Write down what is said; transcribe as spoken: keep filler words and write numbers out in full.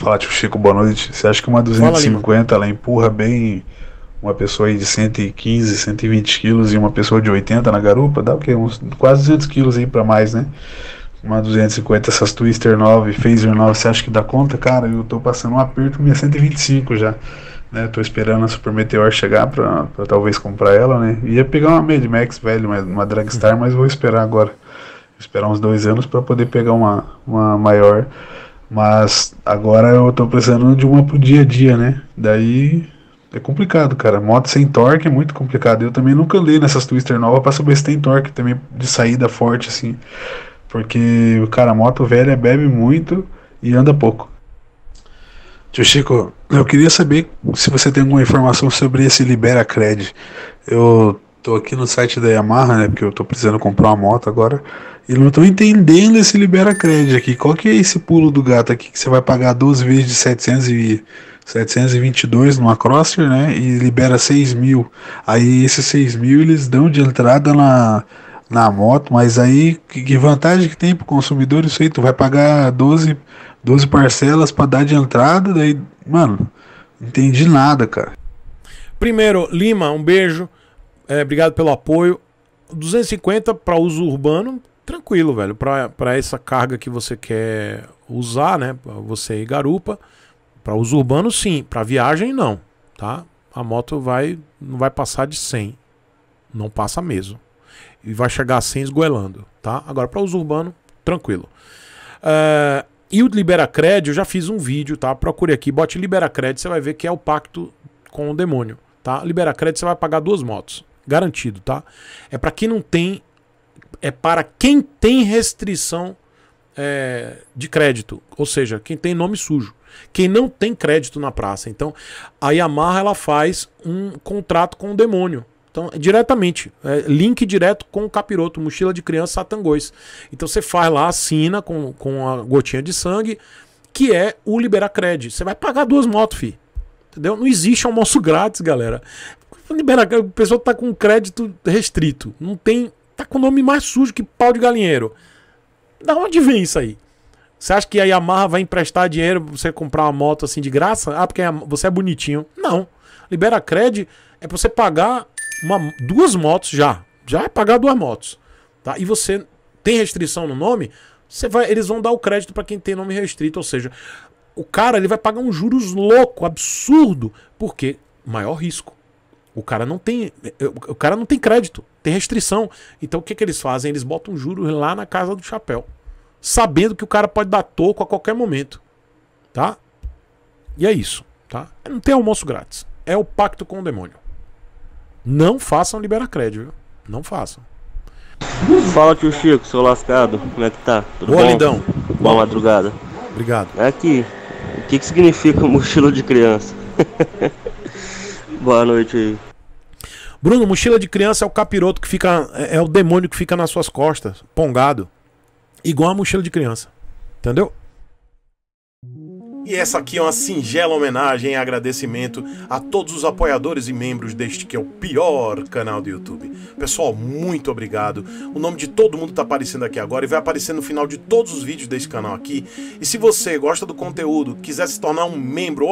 Fala, tio Chico, boa noite. Você acha que uma Fala, duzentos e Lima. cinquenta ela empurra bem uma pessoa aí de cento e quinze, cento e vinte quilos e uma pessoa de oitenta na garupa? Dá o quê? Uns quase duzentos quilos aí pra mais, né? Uma duzentos e cinquenta, essas Twister nove, Phaser nove, você acha que dá conta? Cara, eu tô passando um aperto com minha cento e vinte e cinco já. Né? Tô esperando a Super Meteor chegar pra, pra talvez comprar ela, né? Ia pegar uma Mad Max velho, uma, uma Dragstar, mas vou esperar agora. Vou esperar uns dois anos pra poder pegar uma, uma maior. Mas agora eu tô precisando de uma pro dia a dia, né? Daí é complicado, cara. Moto sem torque é muito complicado. Eu também nunca andei nessas Twister novas pra saber se tem torque também de saída forte, assim. Porque, cara, a moto velha bebe muito e anda pouco. Tio Chico, eu queria saber se você tem alguma informação sobre esse Libera Cred. Eu tô aqui no site da Yamaha, né? Porque eu tô precisando comprar uma moto agora. E não tô entendendo esse Libera Cred aqui. Qual que é esse pulo do gato aqui que você vai pagar doze vezes de setecentos e, setecentos e vinte e dois numa Crosser, né? E libera seis mil. Aí esses seis mil eles dão de entrada na, na moto, mas aí que, que vantagem que tem pro consumidor isso aí? Tu vai pagar doze doze parcelas pra dar de entrada, daí, mano, não entendi nada, cara. Primeiro, Lima, um beijo. É, obrigado pelo apoio. duzentos e cinquenta para uso urbano, tranquilo, velho. Para essa carga que você quer usar, né? Você e garupa. Para uso urbano, sim. Para viagem, não. Tá? A moto vai, não vai passar de cem. Não passa mesmo. E vai chegar a cem esgoelando. Tá? Agora, para uso urbano, tranquilo. É. E o Liberacred, eu já fiz um vídeo, tá? Procure aqui, bote Liberacred, você vai ver que é o pacto com o demônio, tá? Liberacred você vai pagar duas motos, garantido, tá? É para quem não tem, é para quem tem restrição é, de crédito, ou seja, quem tem nome sujo, quem não tem crédito na praça. Então, a Yamaha ela faz um contrato com o demônio. Então, diretamente, é, link direto com o capiroto, mochila de criança Satangões. Então você faz lá, assina com, com a gotinha de sangue, que é o Liberacred. Você vai pagar duas motos, fi. Entendeu? Não existe almoço grátis, galera. Liberacred, o pessoal tá com crédito restrito. Não tem. Tá com o nome mais sujo que pau de galinheiro. Da onde vem isso aí? Você acha que a Yamaha vai emprestar dinheiro pra você comprar uma moto assim de graça? Ah, porque você é bonitinho. Não. Liberacred é pra você pagar. Uma, duas motos já. Já é pagar duas motos. Tá? E você tem restrição no nome, você vai, eles vão dar o crédito para quem tem nome restrito. Ou seja, o cara ele vai pagar um juros louco, absurdo. Porque maior risco. O cara não tem. O cara não tem crédito, tem restrição. Então o que, que eles fazem? Eles botam juros lá na casa do chapéu. Sabendo que o cara pode dar toco a qualquer momento. Tá? E é isso. Tá? Não tem almoço grátis. É o pacto com o demônio. Não façam Liberacred, viu? Não façam. Fala, tio Chico, seu lascado. Como é que tá? Tudo Boa, bom? lindão. Boa madrugada. Obrigado. Aqui, o que, que significa mochila de criança? Boa noite aí. Bruno, mochila de criança é o capiroto que fica. É, é o demônio que fica nas suas costas, pongado. Igual a mochila de criança. Entendeu? E essa aqui é uma singela homenagem e agradecimento a todos os apoiadores e membros deste que é o pior canal do YouTube. Pessoal, muito obrigado. O nome de todo mundo tá aparecendo aqui agora e vai aparecer no final de todos os vídeos desse canal aqui. E se você gosta do conteúdo, quiser se tornar um membro